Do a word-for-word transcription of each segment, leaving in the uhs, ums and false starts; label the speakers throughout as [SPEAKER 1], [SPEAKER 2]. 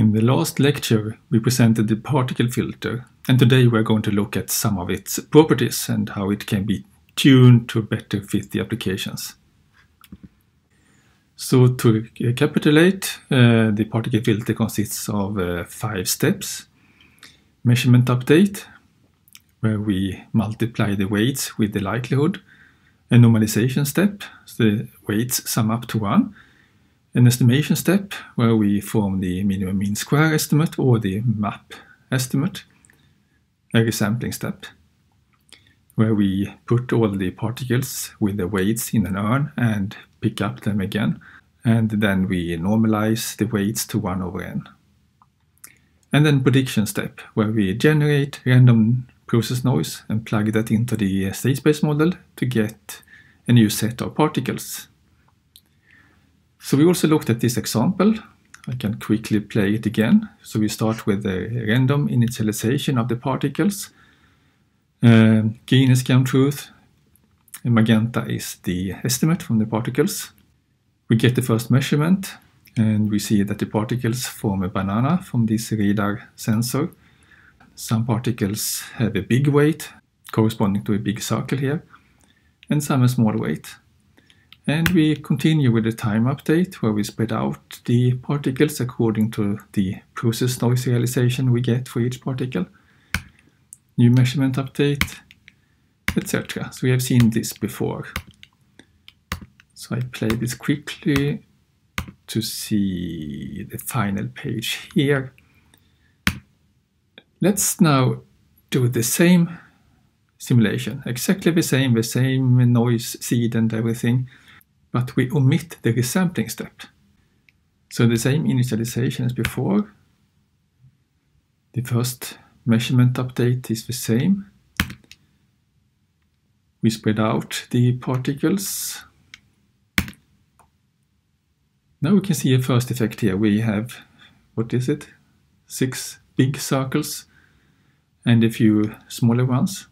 [SPEAKER 1] In the last lecture, we presented the particle filter, and today we're going to look at some of its properties and how it can be tuned to better fit the applications. So to recapitulate, uh, the particle filter consists of uh, five steps. Measurement update, where we multiply the weights with the likelihood. A normalization step, so the weights sum up to one. An estimation step, where we form the minimum mean square estimate or the map estimate. A resampling step, where we put all the particles with the weights in an urn and pick up them again. And then we normalize the weights to one over n. And then prediction step, where we generate random process noise and plug that into the state space model to get a new set of particles. So we also looked at this example. I can quickly play it again. So we start with the random initialization of the particles. Uh, green is ground truth, and magenta is the estimate from the particles. We get the first measurement, and we see that the particles form a banana from this radar sensor. Some particles have a big weight, corresponding to a big circle here, and some a small weight. And we continue with the time update, where we spread out the particles according to the process noise realization we get for each particle. New measurement update, et cetera. So we have seen this before. So I play this quickly to see the final page here. Let's now do the same simulation, exactly the same, the same noise seed and everything, but we omit the resampling step. So the same initialization as before. The first measurement update is the same. We spread out the particles. Now we can see a first effect here. We have, what is it? Six big circles and a few smaller ones.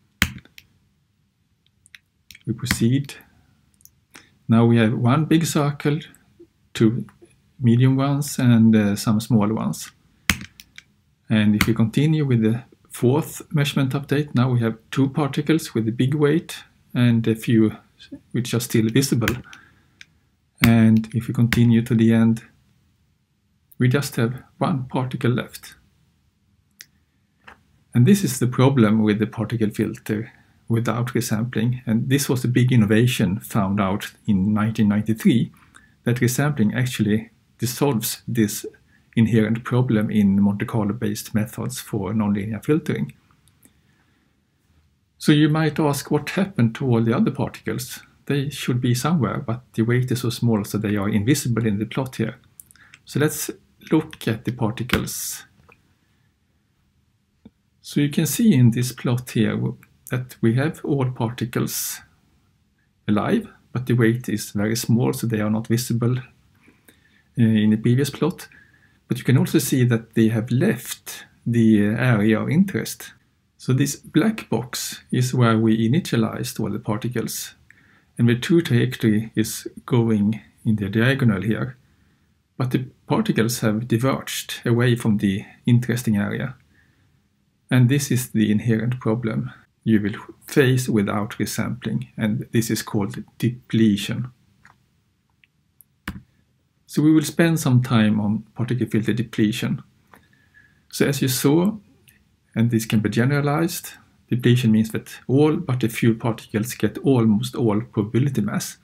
[SPEAKER 1] We proceed. Now we have one big circle, two medium ones, and uh, some small ones. And if we continue with the fourth measurement update, now we have two particles with a big weight and a few which are still visible. And if we continue to the end, we just have one particle left. And this is the problem with the particle filter without resampling. And this was a big innovation found out in nineteen ninety-three, that resampling actually dissolves this inherent problem in Monte Carlo-based methods for nonlinear filtering. So you might ask, what happened to all the other particles? They should be somewhere, but the weight is so small so they are invisible in the plot here. So let's look at the particles. So you can see in this plot here that we have all particles alive, but the weight is very small, so they are not visible uh, in the previous plot. But you can also see that they have left the area of interest. So this black box is where we initialized all the particles. And the true trajectory is going in the diagonal here. But the particles have diverged away from the interesting area. And this is the inherent problem you will face without resampling. And this is called depletion. So we will spend some time on particle filter depletion. So as you saw, and this can be generalized, depletion means that all but a few particles get almost all probability mass.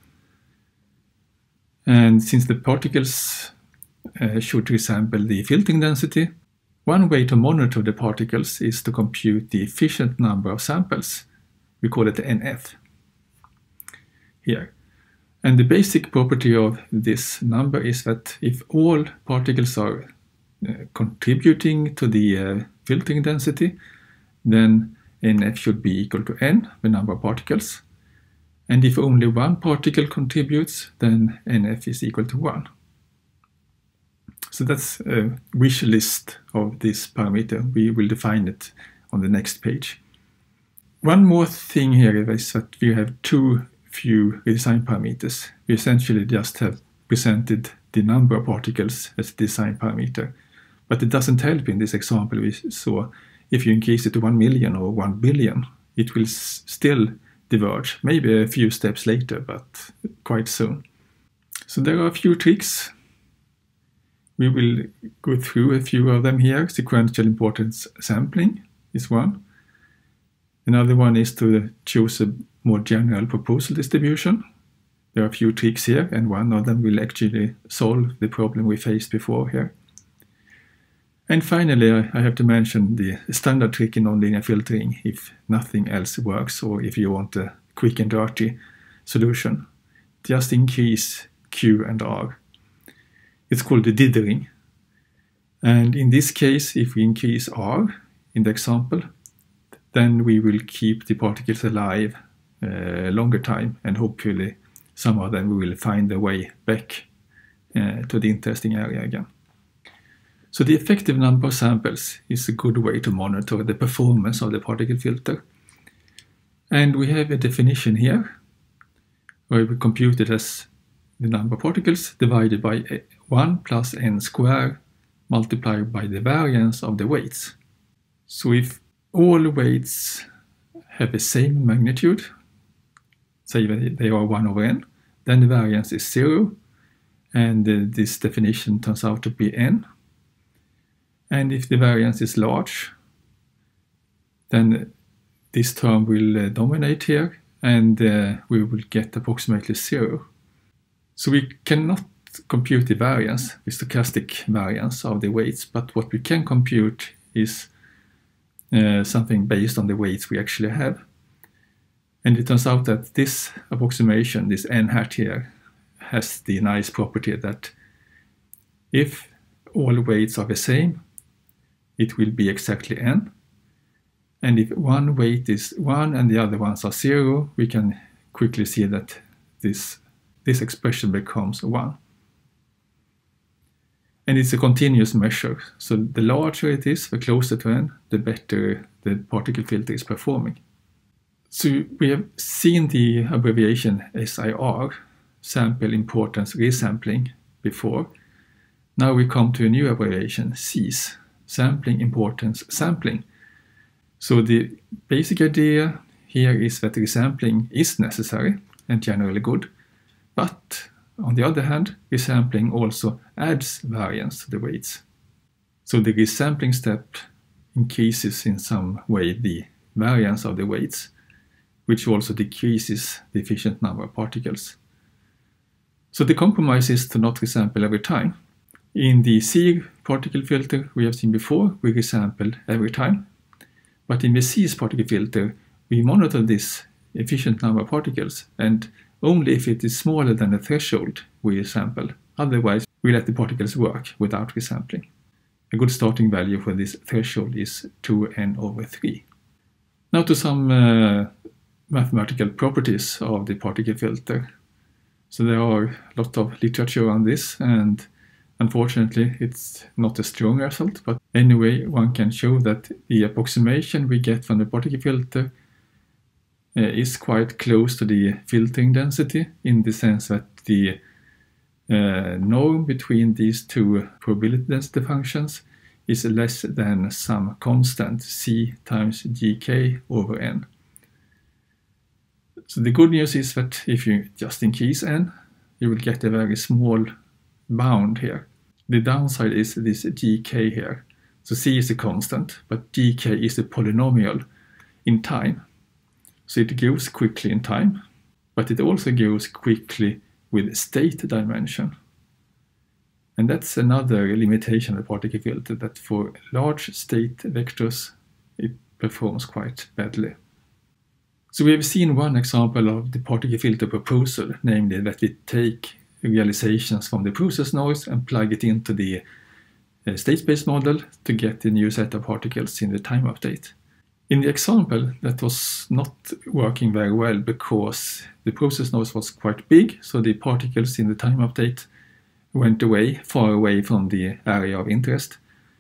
[SPEAKER 1] And since the particles uh, should resemble the filtering density, one way to monitor the particles is to compute the efficient number of samples. We call it N F here. And the basic property of this number is that if all particles are uh, contributing to the uh, filtering density, then N F should be equal to n, the number of particles. And if only one particle contributes, then N F is equal to one. So that's a wish list of this parameter. We will define it on the next page. One more thing here is that we have too few design parameters. We essentially just have presented the number of particles as design parameter. But it doesn't help in this example we saw. If you increase it to one million or one billion, it will still diverge, maybe a few steps later, but quite soon. So there are a few tricks. We will go through a few of them here. Sequential importance sampling is one. Another one is to choose a more general proposal distribution. There are a few tricks here, and one of them will actually solve the problem we faced before here. And finally, I have to mention the standard trick in nonlinear filtering if nothing else works, or if you want a quick and dirty solution. Just increase Q and R. It's called the dithering. And in this case, if we increase R in the example, then we will keep the particles alive a uh, longer time, and hopefully some of them will find their way back uh, to the interesting area again. So the effective number of samples is a good way to monitor the performance of the particle filter. And we have a definition here, where we compute it as the number of particles divided by one plus n squared multiplied by the variance of the weights. So if all weights have the same magnitude, say that they are one over n, then the variance is zero, and uh, this definition turns out to be n. And if the variance is large, then this term will uh, dominate here, and uh, we will get approximately zero. So we cannot compute the variance, the stochastic variance of the weights, but what we can compute is uh, something based on the weights we actually have. And it turns out that this approximation, this n hat here, has the nice property that if all weights are the same, it will be exactly n. And if one weight is one and the other ones are zero, we can quickly see that this, this expression becomes one. And it's a continuous measure. So the larger it is, the closer to n, the better the particle filter is performing. So we have seen the abbreviation S I R, sample importance resampling, before. Now we come to a new abbreviation, S I S, sampling importance sampling. So the basic idea here is that resampling is necessary and generally good, but on the other hand, resampling also adds variance to the weights. So the resampling step increases in some way the variance of the weights, which also decreases the efficient number of particles. So the compromise is to not resample every time. In the S I R particle filter we have seen before, we resample every time. But in the S I S particle filter, we monitor this efficient number of particles, and only if it is smaller than the threshold we resample. Otherwise, we let the particles work without resampling. A good starting value for this threshold is two n over three. Now to some uh, mathematical properties of the particle filter. So there are a lot of literature on this, and unfortunately it's not a strong result, but anyway one can show that the approximation we get from the particle filter uh, is quite close to the filtering density, in the sense that the uh, norm between these two probability density functions is less than some constant c times gk over n. So the good news is that if you just increase n, you will get a very small bound here. The downside is this gk here. So c is a constant, but gk is a polynomial in time. So it goes quickly in time, but it also goes quickly with state dimension. And that's another limitation of the particle filter, that for large state vectors it performs quite badly. So we have seen one example of the particle filter proposal, namely that we take realizations from the process noise and plug it into the uh, state space model to get a new set of particles in the time update. In the example, that was not working very well because the process noise was quite big, so the particles in the time update went away, far away from the area of interest.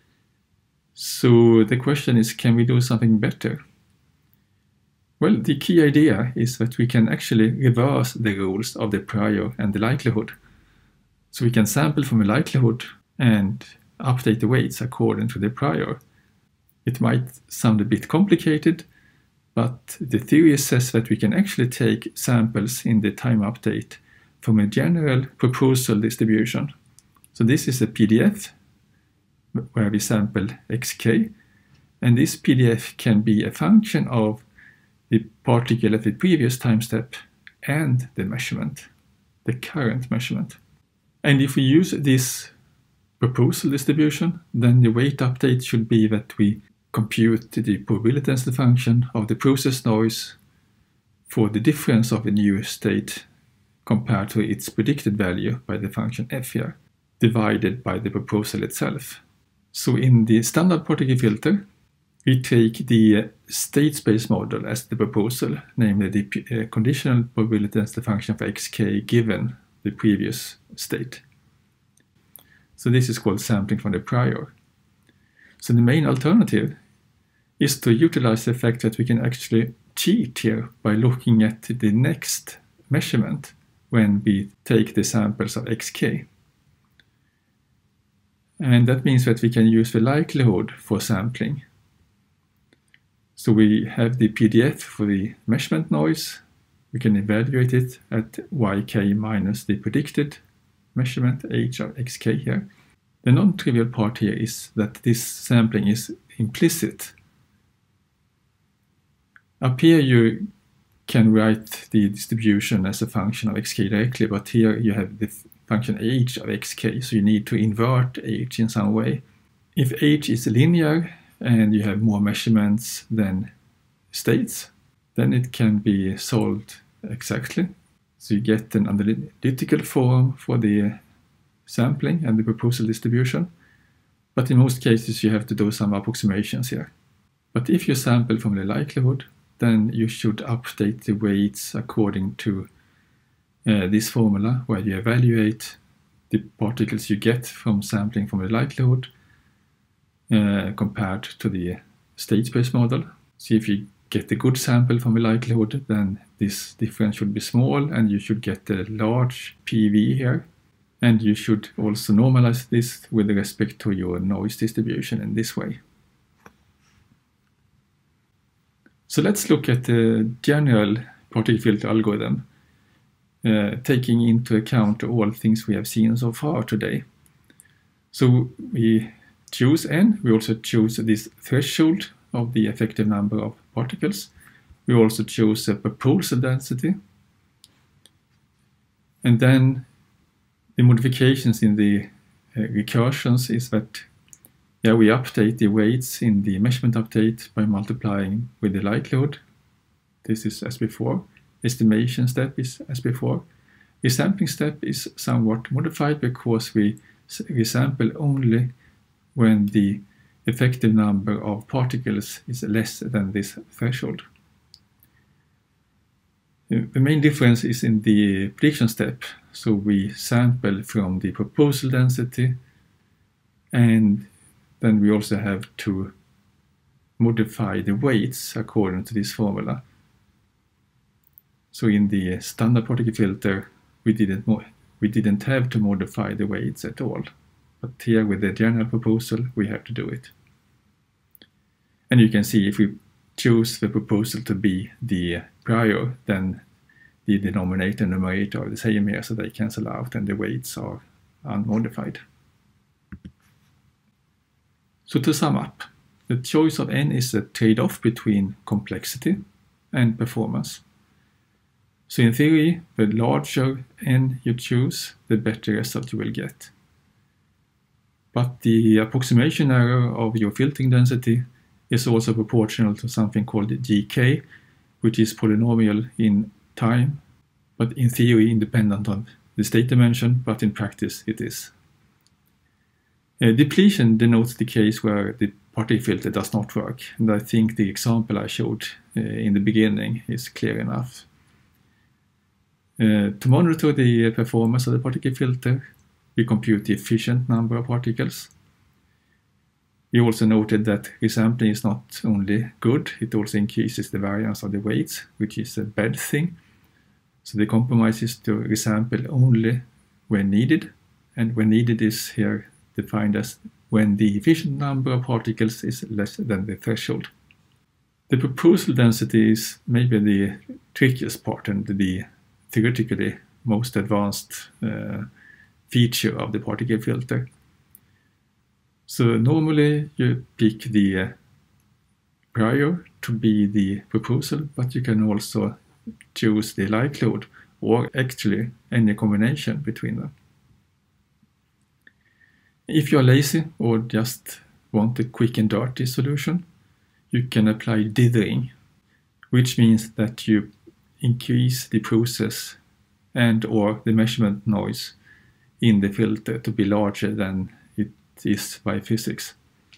[SPEAKER 1] So the question is, can we do something better? Well, the key idea is that we can actually reverse the rules of the prior and the likelihood. So we can sample from a likelihood and update the weights according to the prior. It might sound a bit complicated, but the theory says that we can actually take samples in the time update from a general proposal distribution. So this is a P D F where we sample xk, and this P D F can be a function of the particle at the previous time step and the measurement, the current measurement. And if we use this proposal distribution, then the weight update should be that we compute the probability density function of the process noise for the difference of a new state compared to its predicted value by the function f here, divided by the proposal itself. So in the standard particle filter, we take the state space model as the proposal, namely the conditional probability density function for xk given the previous state. So this is called sampling from the prior. So the main alternative is to utilize the fact that we can actually cheat here by looking at the next measurement when we take the samples of xk. And that means that we can use the likelihood for sampling. So we have the P D F for the measurement noise. We can evaluate it at yk minus the predicted measurement h of xk here. The non-trivial part here is that this sampling is implicit. Up here you can write the distribution as a function of xk directly, but here you have the function h of xk, so you need to invert h in some way. If h is linear and you have more measurements than states, then it can be solved exactly. So you get an analytical form for the sampling and the proposal distribution, but in most cases you have to do some approximations here. But if you sample from the likelihood, then you should update the weights according to uh, this formula, where you evaluate the particles you get from sampling from the likelihood uh, compared to the state space model. So if you get a good sample from the likelihood, then this difference should be small and you should get a large P V here. And you should also normalize this with respect to your noise distribution in this way. So let's look at the general particle filter algorithm, uh, taking into account all things we have seen so far today. So we choose n, we also choose this threshold of the effective number of particles. We also choose a proposal density. And then the modifications in the uh, recursions is that yeah, we update the weights in the measurement update by multiplying with the likelihood. This is as before. Estimation step is as before. The sampling step is somewhat modified because we resample only when the effective number of particles is less than this threshold. The main difference is in the prediction step. So we sample from the proposal density, and then we also have to modify the weights according to this formula. So in the standard particle filter, we didn't, we didn't have to modify the weights at all. But here with the general proposal, we have to do it. And you can see if we choose the proposal to be the prior, then the denominator and numerator are the same here, so they cancel out and the weights are unmodified. So to sum up, the choice of n is a trade-off between complexity and performance. So in theory, the larger n you choose, the better result you will get. But the approximation error of your filtering density is also proportional to something called G K, which is polynomial in time, but in theory independent of the state dimension, but in practice it is. Uh, depletion denotes the case where the particle filter does not work, and I think the example I showed uh, in the beginning is clear enough. Uh, to monitor the performance of the particle filter, we compute the efficient number of particles. We also noted that resampling is not only good, it also increases the variance of the weights, which is a bad thing. So the compromise is to resample only when needed, and when needed is here defined as when the efficient number of particles is less than the threshold. The proposal density is maybe the trickiest part and the theoretically most advanced uh, feature of the particle filter. So normally you pick the uh, prior to be the proposal, but you can also choose the likelihood or actually any combination between them. If you're lazy or just want a quick and dirty solution, you can apply dithering, which means that you increase the process and or the measurement noise in the filter to be larger than it is by physics.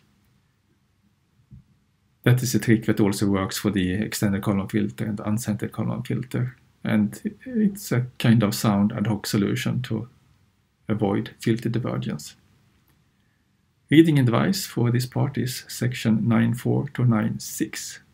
[SPEAKER 1] That is a trick that also works for the extended column filter and uncentered column filter, and it's a kind of sound ad hoc solution to avoid filter divergence. Reading advice for this part is section nine four to nine six.